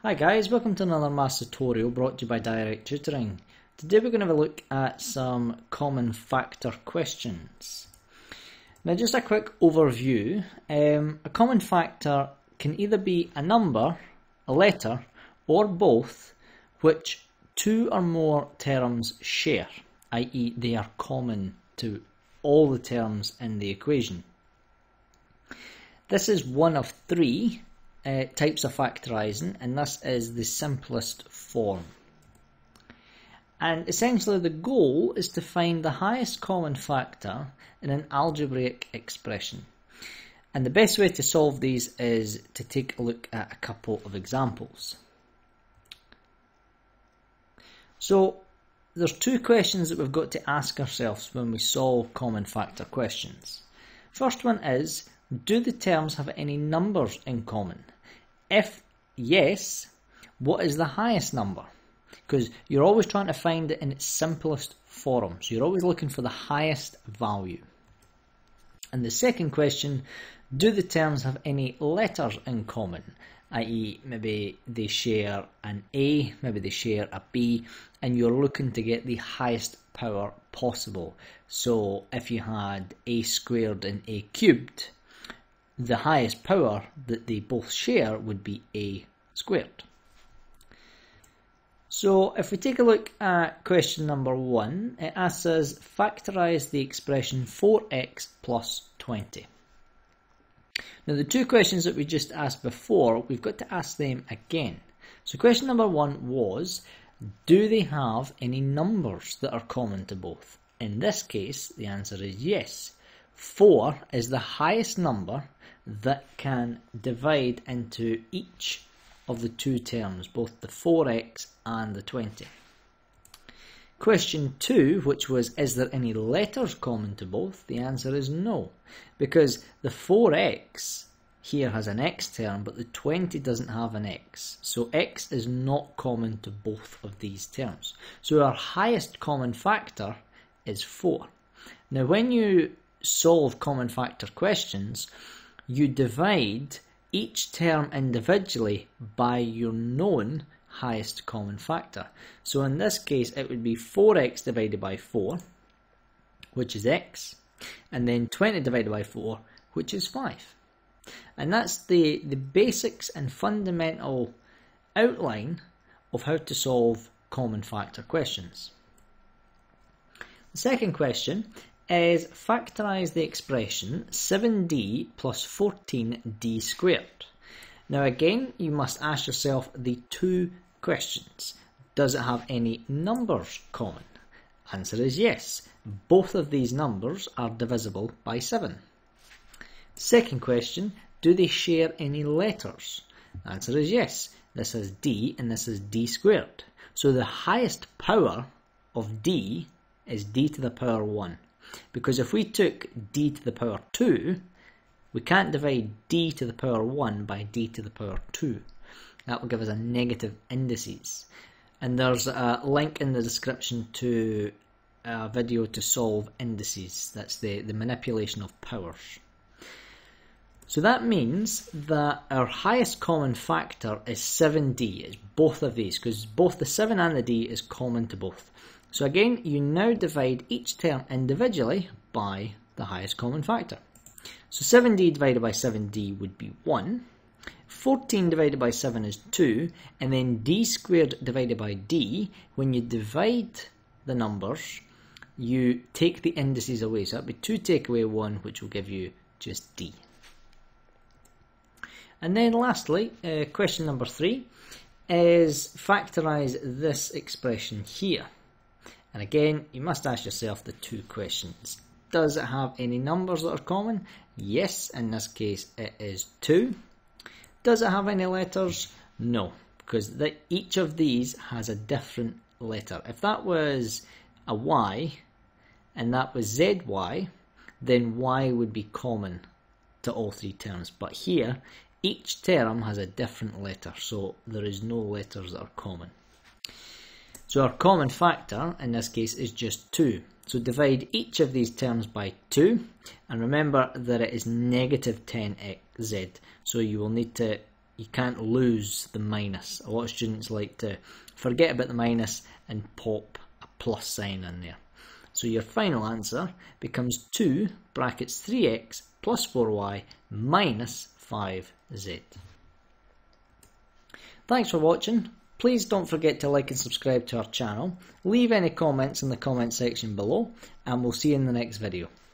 Hi guys, welcome to another maths tutorial brought to you by Direct Tutoring. Today we're going to have a look at some common factor questions. Now just a quick overview. A common factor can either be a number, a letter, or both which two or more terms share, i.e. they are common to all the terms in the equation. This is one of three types of factorising, and this is the simplest form. And essentially the goal is to find the highest common factor in an algebraic expression. And the best way to solve these is to take a look at a couple of examples. So there's two questions that we've got to ask ourselves when we solve common factor questions. First one is, do the terms have any numbers in common? If yes, what is the highest number? Because you're always trying to find it in its simplest form. So you're always looking for the highest value. And the second question, do the terms have any letters in common? I.e. maybe they share an A, maybe they share a B, and you're looking to get the highest power possible. So if you had A squared and A cubed, the highest power that they both share would be A squared. So if we take a look at question number 1, it asks us factorise the expression 4x plus 20. Now the two questions that we just asked before, we've got to ask them again. So question number 1 was, do they have any numbers that are common to both? In this case, the answer is yes. 4 is the highest number that can divide into each of the two terms, both the 4x and the 20. Question 2, which was, is there any letters common to both? The answer is no, because the 4x here has an x term, but the 20 doesn't have an x. So x is not common to both of these terms. So our highest common factor is 4. Now when you solve common factor questions, you divide each term individually by your known highest common factor. So in this case it would be 4x divided by 4, which is x, and then 20 divided by 4, which is 5. And that's the basics and fundamental outline of how to solve common factor questions. The second question is factorise the expression 7d plus 14d squared. Now again, you must ask yourself the two questions. Does it have any numbers common? Answer is yes. Both of these numbers are divisible by 7. Second question, do they share any letters? Answer is yes. This is d and this is d squared. So the highest power of d is d to the power 1. Because if we took d to the power 2, we can't divide d to the power 1 by d to the power 2. That will give us a negative indices. And there's a link in the description to a video to solve indices. That's the manipulation of powers. So that means that our highest common factor is 7d. It's both of these, because both the 7 and the d is common to both. So again, you now divide each term individually by the highest common factor. So 7d divided by 7d would be 1. 14 divided by 7 is 2. And then d squared divided by d, when you divide the numbers, you take the indices away. So that would be 2 take away 1, which will give you just d. And then lastly, question number 3 is factorise this expression here. And again, you must ask yourself the two questions. Does it have any numbers that are common? Yes, in this case it is 2. Does it have any letters? No, because each of these has a different letter. If that was a y and that was zy, then y would be common to all three terms. But here, each term has a different letter, so there is no letters that are common. So our common factor in this case is just 2. So divide each of these terms by 2, and remember that it is negative 10z. So you will need to you can't lose the minus. A lot of students like to forget about the minus and pop a plus sign in there. So your final answer becomes 2 brackets 3x plus 4y minus 5z. Thanks for watching. Please don't forget to like and subscribe to our channel. Leave any comments in the comment section below, and we'll see you in the next video.